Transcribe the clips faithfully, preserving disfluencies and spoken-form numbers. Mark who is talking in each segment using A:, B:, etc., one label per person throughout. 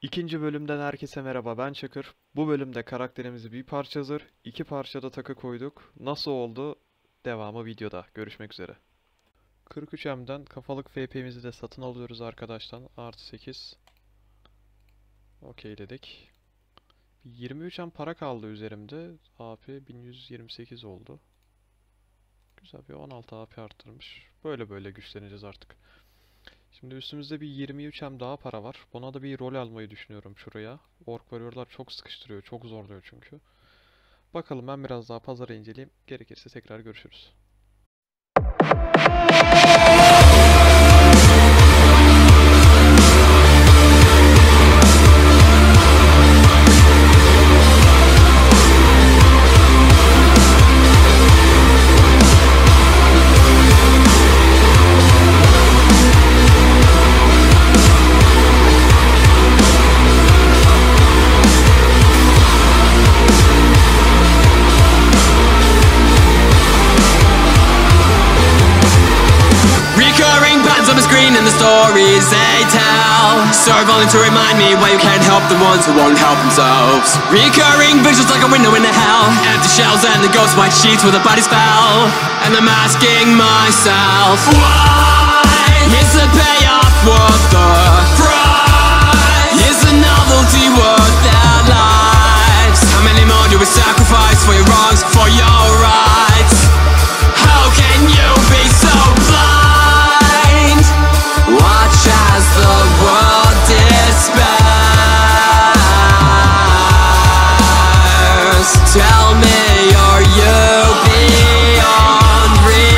A: İkinci bölümden herkese merhaba, ben Çakır. Bu bölümde karakterimizi bir parça zırh, iki parçada takı koyduk. Nasıl oldu? Devamı videoda. Görüşmek üzere. kırk üç M'den kafalık F P'mizi de satın alıyoruz arkadaşlar. Artı sekiz. Okeyledik. yirmi üç M para kaldı üzerimde. A P bin yüz yirmi sekiz oldu. Güzel, bir on altı A P arttırmış. Böyle böyle güçleneceğiz artık. Şimdi üstümüzde bir yirmi üç M daha para var. Buna da bir rol almayı düşünüyorum şuraya. Ork Warrior'lar çok sıkıştırıyor, çok zorluyor çünkü. Bakalım, ben biraz daha pazarı inceleyeyim. Gerekirse tekrar görüşürüz.
B: And the stories they tell serve only to remind me why you can't help the ones who won't help themselves. Recurring visions like a window into hell, empty shells and the ghost white sheets where the bodies fell. And I'm asking myself, why is the payoff worth the price? Is the novelty worth their lives? How many more do we sacrifice for your wrongs, for your rights? How can you be so blind? Watch as the world despairs. Tell me, are you beyond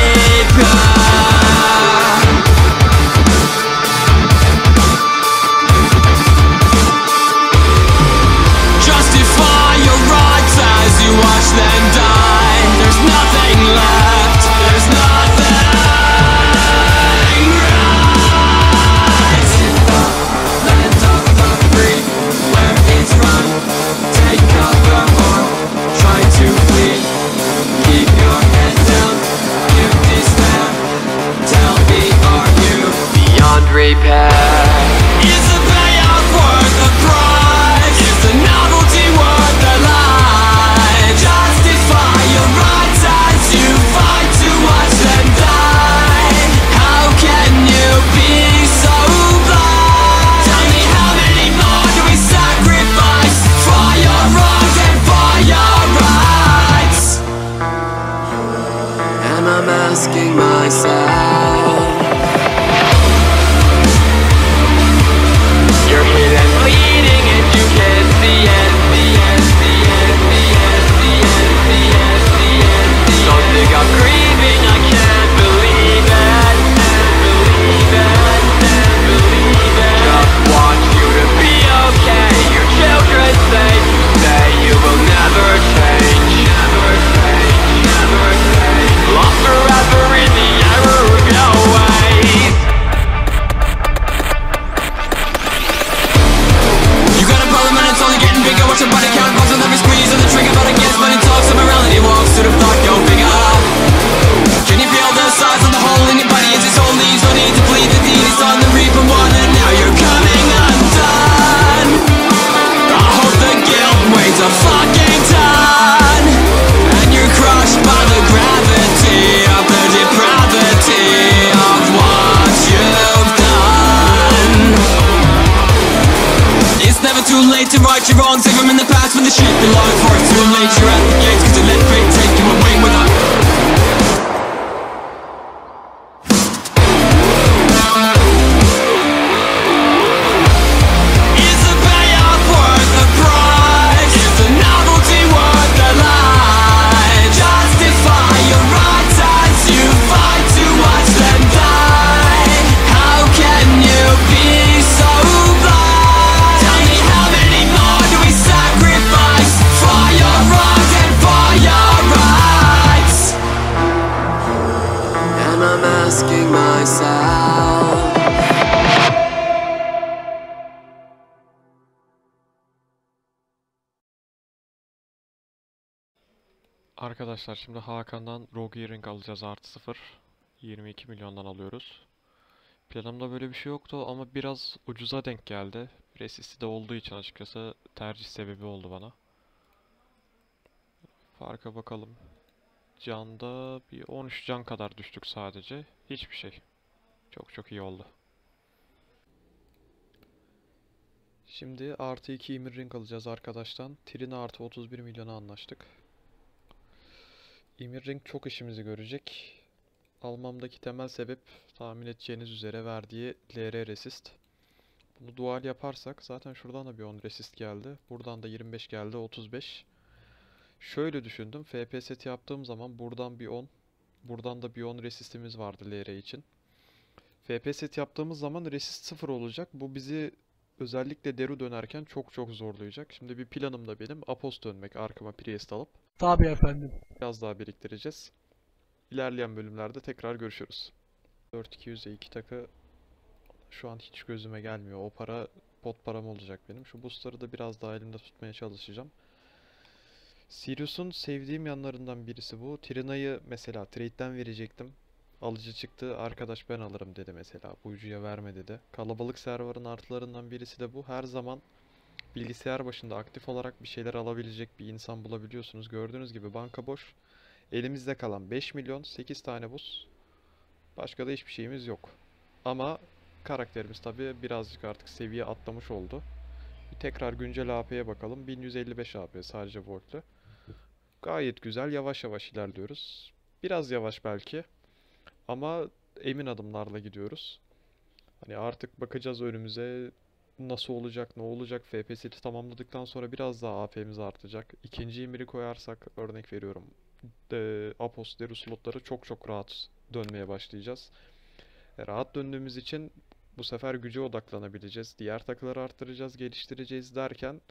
B: repair? Justify your rights as you watch them die. There's nothing left, there's nothing. Repair. Is the payoff worth the price? Is the novelty worth the life? Justify your rights as you fight to watch them die. How can you be so blind? Tell me, how many more do we sacrifice for your wrongs and for your rights? And I'm asking myself, you're hidden, bleeding, and you can't see it. The end, the end, the end, the end, the end, the end. Don't think I'm grieving, I can't believe it. Can't believe it, can't believe it. Just want you to be okay. Your children say, say you will never change. Never change, never change. Lost forever in the error of your ways. It's only getting bigger, watch your body count, pulse with every squeeze and the trigger, but against money talks, and morality walks to the thought go bigger. Can you feel the size of the hole in your body as your soul leaves? No need to bleed, the deed is on the reaper one, and now you're coming undone. I hope the guilt weighs a fucking ton, and you're crushed by the gravity of the depravity of what you've done. It's never too late to right your wrongs. Save them in the past when the shit belongs. For it's too late, you're at the gates, cause you let fate take you away without. Is the payoff worth the price? Is the novelty worth the life? Justify your rights as you fight to watch them die. How can you be so blind? Tell me, how many more do we sacrifice for your wrongs and for your rights? And I'm asking myself.
A: Arkadaşlar, şimdi Hakan'dan Rogue Earring alacağız, artı sıfır. yirmi iki milyondan alıyoruz. Planımda böyle bir şey yoktu ama biraz ucuza denk geldi. Resist'i de olduğu için açıkçası tercih sebebi oldu bana. Farka bakalım. Canda bir on üç can kadar düştük sadece. Hiçbir şey. Çok çok iyi oldu. Şimdi artı iki Emir Ring alacağız arkadaştan. Trina artı otuz bir milyona anlaştık. Emir Ring çok işimizi görecek. Almamdaki temel sebep tahmin edeceğiniz üzere verdiği L R resist. Bunu dual yaparsak zaten şuradan da bir on resist geldi. Buradan da yirmi beş geldi, otuz beş. Şöyle düşündüm. F P seti yaptığım zaman buradan bir on, buradan da bir on resistimiz vardı L R için. F P set yaptığımız zaman resist sıfır olacak. Bu bizi özellikle Deru dönerken çok çok zorlayacak. Şimdi bir planım da benim Apos dönmek, arkama Priest alıp
C: Tabii efendim.
A: biraz daha biriktireceğiz. İlerleyen bölümlerde tekrar görüşürüz. dört iki yüze iki takı şu an hiç gözüme gelmiyor. O para pot param olacak benim. Şu boostları da biraz daha elimde tutmaya çalışacağım. Sirius'un sevdiğim yanlarından birisi bu. Trina'yı mesela trade'den verecektim. Alıcı çıktı. Arkadaş ben alırım dedi mesela. Buyucuya verme dedi. Kalabalık serverın artılarından birisi de bu. Her zaman bilgisayar başında aktif olarak bir şeyler alabilecek bir insan bulabiliyorsunuz. Gördüğünüz gibi banka boş. Elimizde kalan beş milyon, sekiz tane buz. Başka da hiçbir şeyimiz yok. Ama karakterimiz tabi birazcık artık seviye atlamış oldu. Bir tekrar güncel A P'ye bakalım. bin yüz elli beş A P sadece Volt'lu. Gayet güzel, yavaş yavaş ilerliyoruz. Biraz yavaş belki ama emin adımlarla gidiyoruz. Hani artık bakacağız önümüze nasıl olacak, ne olacak. F P S'i tamamladıktan sonra biraz daha A P'miz artacak. İkinci emiri koyarsak örnek veriyorum. E, Apos, Deru slotları çok çok rahat dönmeye başlayacağız. E, rahat döndüğümüz için bu sefer güce odaklanabileceğiz. Diğer takıları arttıracağız, geliştireceğiz derken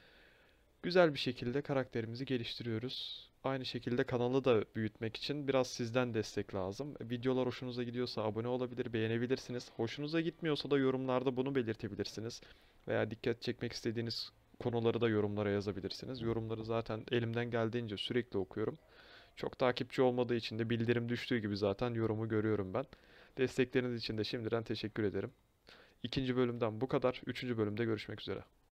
A: güzel bir şekilde karakterimizi geliştiriyoruz. Aynı şekilde kanalı da büyütmek için biraz sizden destek lazım. Videolar hoşunuza gidiyorsa abone olabilir, beğenebilirsiniz. Hoşunuza gitmiyorsa da yorumlarda bunu belirtebilirsiniz. Veya dikkat çekmek istediğiniz konuları da yorumlara yazabilirsiniz. Yorumları zaten elimden geldiğince sürekli okuyorum. Çok takipçi olmadığı için de bildirim düştüğü gibi zaten yorumu görüyorum ben. Destekleriniz için de şimdiden teşekkür ederim. İkinci bölümden bu kadar. Üçüncü bölümde görüşmek üzere.